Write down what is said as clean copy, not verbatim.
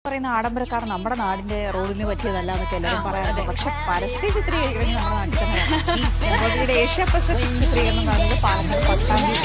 പറയുന്ന ആഡംബരക്കാർ നമ്മുടെ നാടിന്റെ റോഡിന് പറ്റിയതല്ല എന്നൊക്കെ എല്ലാവരും പറയാറുണ്ട്. പക്ഷെ പരസ്യ ചിത്രീകരിക്കുന്നത് നമ്മുടെ നാട്ടിൽ തന്നെയാണ്. ഈ ഏഷ്യ പസഫിക് ചിത്രീകരണം നടന്നത് പാലക്കാട് പട്ടാമ്പി